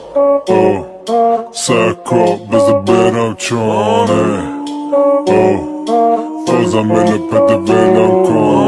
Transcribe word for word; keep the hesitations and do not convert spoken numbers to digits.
oh, särkropp, bezaberam qone, oh, foza me në për të venam kon.